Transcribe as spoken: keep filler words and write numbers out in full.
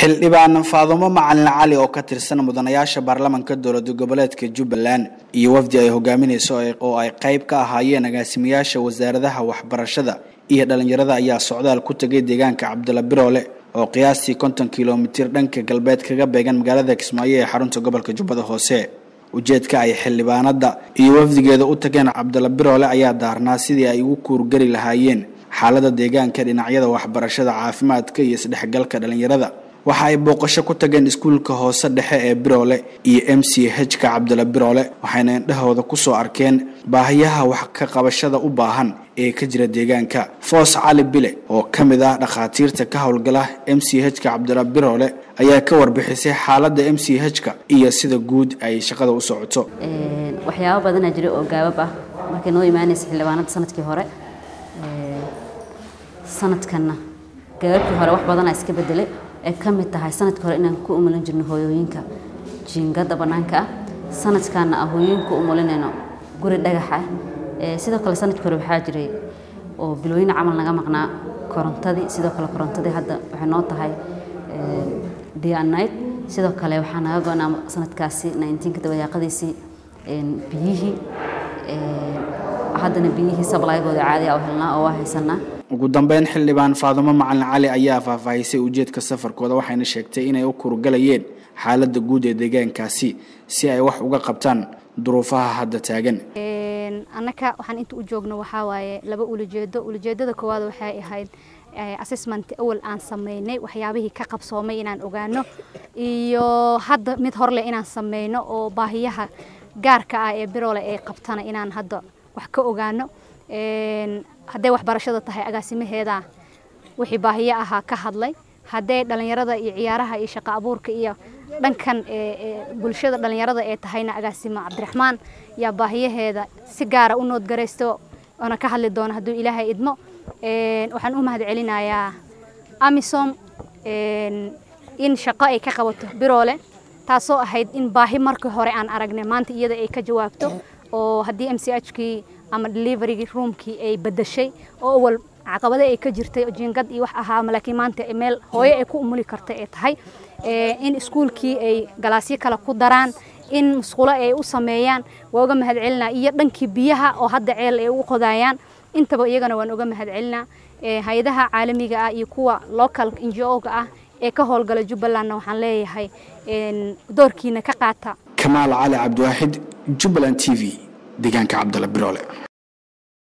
xildhibaan Faadumo Macalin Cali oo ka tirsan mudanayaasha baarlamaanka dowladda goboleedka Jubbaland iyo wafdi ay hogaaminayso oo ay qayb ka ahaayeen agaasimayaasha wasaaradaha waxbarashada iyo dhalinyarada ayaa socdaal ku tagay deegaanka Cabdalla Biroole oo qiyaastii konton kiiloomitir dhanka galbeed kaga beegan magaalada Kismaayo ee xarunta gobolka Jubbada Hoose. ujeedka ay xildhibaanada iyo wafdigeeda u tageen Cabdalla Biroole ayaa daarnaa sidii ay ugu kuurgali lahaayeen xaaladda deegaanka dhinacyada waxbarashada, caafimaadka iyo isdhexgalka dhalinyarada. waxa ay booqasho ku tageen iskuulka hoose dhexe ee Biroole iyo M C H ka Cabdalla Biroole waxayna indhahooda ku soo arkeen baahiyaha wax ka qabashada u baahan ee ka jira deegaanka. Foos Cali Bile oo kamid ah dhaqaatiirta ka howlgala M C H ka Cabdalla Biroole ayaa ka warbixisay xaaladda M C H ka iyo sida guud ay shaqada u socoto. ee waxyaabo badan ayaa jira oo gaabab ah markii noo imaanaysa xildhibaanada sanadkii hore ee sanadkana gaababkii hore wax badan ay iska bedelay ee kamid tahay sanadkii hore inaan ku umulin jirno hooyooyinka jiingada banaanka ah sanadkana hooyooyinka umulinayno guri dhagax ah ee sidoo kale sanadkii hore waxa jiray oo bilooyin camal naga maqnaa korontadii sidoo kale korontadii hadda waxay noo tahay ee day and night sidoo kale waxa naga go'naa sanadkaasi nineteen ka dabayaaqadiisii ee biyihii ee haddana biyihii sablaygooda caadi ah oo helnaa oo haysanaa. ugu dambeyn xildhibaan Faadumo Macalin Cali ayaa faahfaahisay ujeedka safarkooda waxayna sheegtay inay u kurgalayeen xaaladda guud ee deegaankaasi si ay wax uga qabtaan duruufaha hadda taagan. een anaka waxaan inta u joogno waxa waaye laba ujeedo ujeedada koowaad waxay ahayd assessment awal aan sameeynay waxyaabihii ka qabsoomay inaan ogaano iyo hadda mid hor leh inaan sameeyno oo baahiyaha gaarka ah ee Biroole ay qabtana inaan hadda wax ka ogaano. een haday waxbarashada tahay agaasimaheeda wixii baahiyo aha ka hadlay haday dhalinyarada iyo ciyaaraha iyo shaqo abuurka iyo dhankan ee bulshada dhalinyarada ee tahayna agaasima Cabdiraxmaan ya baahiyaheeda si gaar ah u nood gareysto ona ka hadli doona haduu Ilaahay idmo. een waxaan u mahad celinayaa Amisom een in shaqo ay ka qabato Biroole taasoo ahayd in baahi markii hore aan aragnay maanta iyada ay ka jawaabto oo hadii M C H ki ama delivery roomki ay badashay oo wal caqabada ay ka jirtay jiingad iyo wax ahaa laakiin maanta email hooyo ay ku umuli kartay ay tahay ee in iskuulkii ay galaasyo kala ku daraan in musqulo ay u sameeyaan waaga mahad celinaa iyo dhankii biyaha oo hadda ceel ay u qodayaan intaba iyagana waan uga mahad celinaa. ee hay'adaha caalamiga ah iyo kuwa local N G O ga ah ee ka howlgala Jubbaland waxaan leeyahay in doorkiina ka qaata. Kamaal Cali Cabdi Waahid, Jubbaland T V, deegaanka Cabdalla Biroole.